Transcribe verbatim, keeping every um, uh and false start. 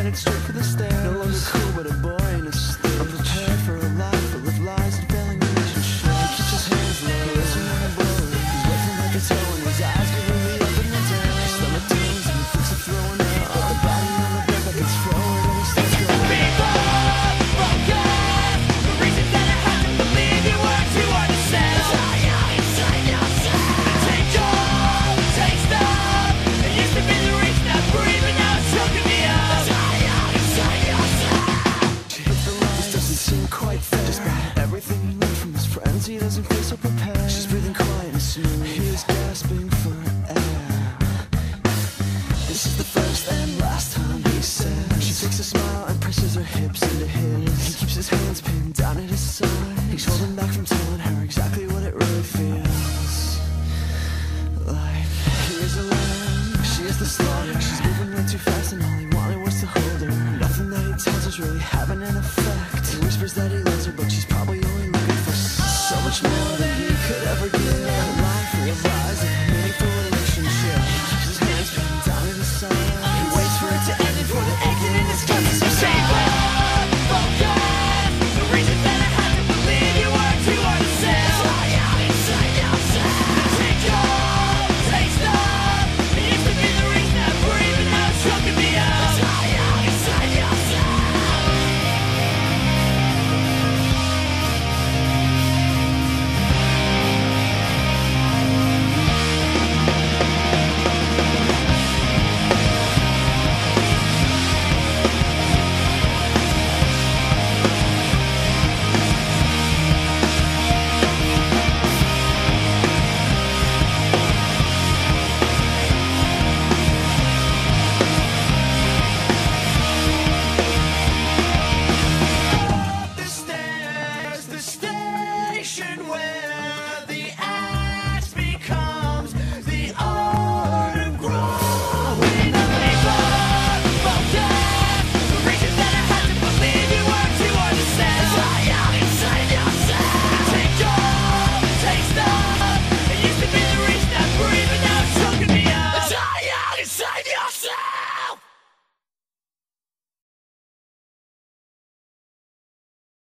headed straight for the stairs. No longer cool, but a boy in a state. Unprepared for a life full of lies and failing relationships. He keeps his hands low, he doesn't want to blow. He's wet from head to toe, and his eyes get really up in the down. His stomach turns and he thinks of throwing up. But the body on the bed that gets forward and he starts going. People focus. The reason that I have to believe your words, you understand. Inside yourself. Take all, take stuff. It used to be the reason I breathe, but now it's choking me up. Inside yourself. She hits the line, this doesn't seem quite fair. Despite everything he learned from his friends, he doesn't feel so prepared. She's breathing quiet and smooth, he is gasping for air. This is the first and last time he said. She takes a smile and presses her hips into his. He keeps his hands pinned down at his side. He's holding back from telling her exactly what it really feels like. He is a lamb, she is the slaughter. She's moving way too fast and all he wanted was to hold her. Nothing that he tells is really having an effect. He whispers that he loves her, but she's probably only looking for so much more.